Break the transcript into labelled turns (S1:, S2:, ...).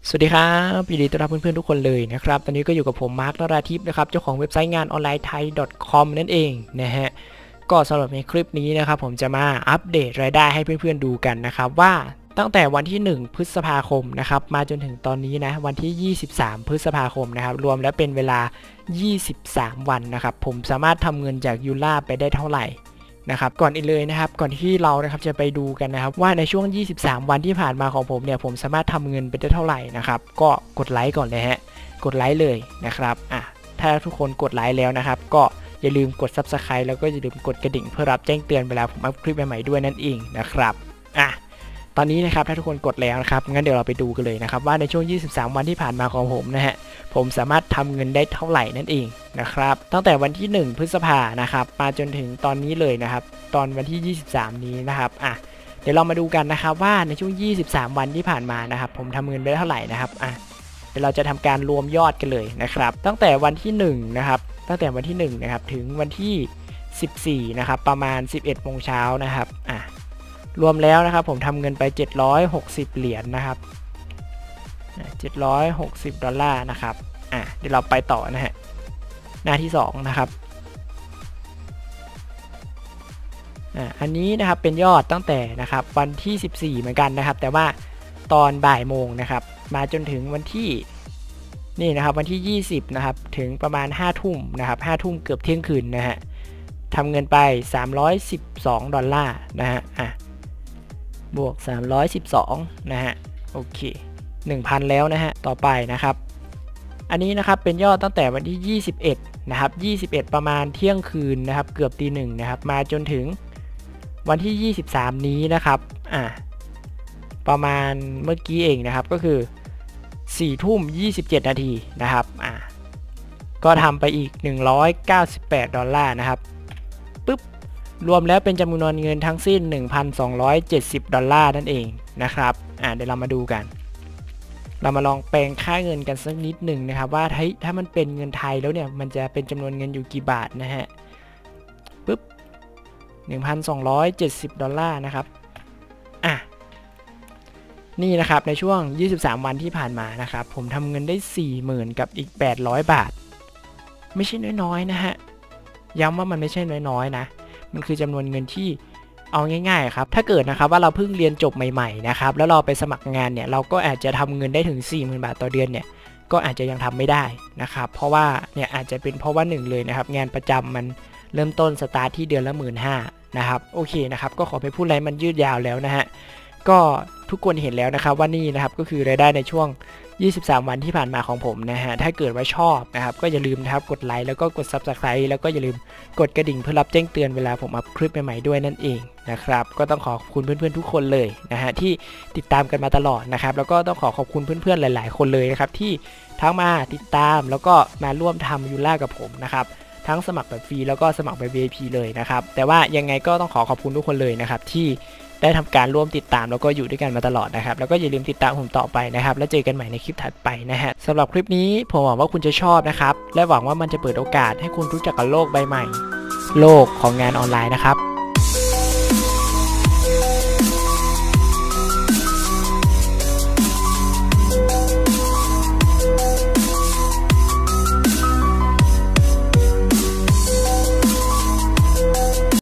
S1: สวัสดีครับยินดีต้อนรับเพื่อนๆทุกคนเลยนะครับตอนนี้ก็อยู่กับผมมาร์คนราธิปนะครับเจ้าของเว็บไซต์งานออนไลน์ไทย .com นั่นเองนะฮะก็สำหรับในคลิปนี้นะครับผมจะมาอัปเดตรายได้ให้เพื่อนๆดูกันนะครับว่าตั้งแต่วันที่1พฤษภาคมนะครับมาจนถึงตอนนี้นะวันที่23พฤษภาคมนะครับรวมแล้วเป็นเวลา23วันนะครับผมสามารถทำเงินจากยูล่าไปได้เท่าไหร่นะครับก่อนอื่นเลยนะครับก่อนที่เรานะครับจะไปดูกันนะครับว่าในช่วง23วันที่ผ่านมาของผมเนี่ยผมสามารถทำเงินไปได้เท่าไหร่นะครับก็กดไลค์ก่อนเลยฮะกดไลค์เลยนะครับถ้าทุกคนกดไลค์แล้วนะครับก็อย่าลืมกด Subscribe แล้วก็อย่าลืมกดกระดิ่งเพื่อรับแจ้งเตือนเวลาผมอัพคลิปใหม่ๆด้วยนั่นเองนะครับตอนนี้นะครับถ้าทุกคนกดแล้วนะครับงั้นเดี๋ยวเราไปดูกันเลยนะครับว่าในช่วง23วันที่ผ่านมาของผมนะฮะผมสามารถทำเงินได้เท่าไหร่นั่นเองนะครับตั้งแต่วันที่1พฤษภานะครับมาจนถึงตอนนี้เลยนะครับตอนวันที่23นี้นะครับเดี๋ยวเรามาดูกันนะครับว่าในช่วง23วันที่ผ่านมานะครับผมทำเงินไปได้เท่าไหร่นะครับเดี๋ยวเราจะทำการรวมยอดกันเลยนะครับตั้งแต่วันที่1นะครับตั้งแต่วันที่1นะครับถึงวันที่14นะครับประมาณ 11 โมงเช้านะครับรวมแล้วนะครับผมทำเงินไป760เหรียญนะครับ760ดอลลาร์นะครับเดี๋ยวเราไปต่อนะฮะหน้าที่2นะครับอันนี้นะครับเป็นยอดตั้งแต่นะครับวันที่14เหมือนกันนะครับแต่ว่าตอนบ่ายโมงนะครับมาจนถึงวันที่นี่นะครับวันที่20นะครับถึงประมาณ5ทุ่มนะครับ5ทุ่มเกือบเที่ยงคืนนะฮะทำเงินไป312ดอลลาร์นะฮะบวก312นะฮะโอเค 1,000 แล้วนะฮะต่อไปนะครับอันนี้นะครับเป็นยอดตั้งแต่วันที่21นะครับ21ประมาณเที่ยงคืนนะครับเกือบตี 1นะครับมาจนถึงวันที่23นี้นะครับประมาณเมื่อกี้เองนะครับก็คือ4ทุ่ม27นาทีนะครับก็ทำไปอีก198ดอลลาร์นะครับปึ๊บรวมแล้วเป็นจำนวนเงินทั้งสิ้น 1,270 ดอลลาร์นั่นเองนะครับเดี๋ยวเรามาดูกันเรามาลองแปลงค่าเงินกันสักนิดหนึ่งนะครับว่าถ้ามันเป็นเงินไทยแล้วเนี่ยมันจะเป็นจำนวนเงินอยู่กี่บาทนะฮะปึ๊บ 1,270 ดอลลาร์นะครับนี่นะครับในช่วง23วันที่ผ่านมานะครับผมทำเงินได้ 40,000 กับอีก800บาทไม่ใช่น้อยๆนะฮะย้ำว่ามันไม่ใช่น้อยๆนะมันคือจำนวนเงินที่เอาง่ายๆครับถ้าเกิดนะครับว่าเราเพิ่งเรียนจบใหม่ๆนะครับแล้วเราไปสมัครงานเนี่ยเราก็อาจจะทำเงินได้ถึง 40,000 บาทต่อเดือนเนี่ยก็อาจจะยังทำไม่ได้นะครับเพราะว่าเนี่ยอาจจะเป็นเพราะว่า1เลยนะครับงานประจำมันเริ่มต้นสตาร์ทที่เดือนละ 15,000 นะครับโอเคนะครับก็ขอไปพูดอะไรมันยืดยาวแล้วนะฮะก็ทุกคนเห็นแล้วนะครับว่านี่นะครับก็คือรายได้ในช่วง23วันที่ผ่านมาของผมนะฮะถ้าเกิดว่าชอบนะครับก็อย่าลืมนะครับกดไลค์แล้วก็กด Subscribe แล้วก็อย่าลืมกดกระดิ่งเพื่อรับแจ้งเตือนเวลาผมอัพคลิปใหม่ๆด้วยนั่นเองนะครับก็ต้องขอบคุณเพื่อนๆทุกคนเลยนะฮะที่ติดตามกันมาตลอดนะครับแล้วก็ต้องขอบคุณเพื่อนๆหลายๆคนเลยนะครับที่ทั้งมาติดตามแล้วก็มาร่วมทำยูล่ากับผมนะครับทั้งสมัครแบบฟรีแล้วก็สมัครแบบ VIP เลยนะครับแต่ว่ายังไงก็ต้องขอบคุณทุกคนเลยนะครับที่ได้ทำการร่วมติดตามแล้วก็อยู่ด้วยกันมาตลอดนะครับแล้วก็อย่าลืมติดตามผมต่อไปนะครับแล้วเจอกันใหม่ในคลิปถัดไปนะฮะสำหรับคลิปนี้ผมหวังว่าคุณจะชอบนะครับและหวังว่ามันจะเปิดโอกาสให้คุณรู้จักกับโลกใบใหม่โลกของงานออนไลน์นะครับ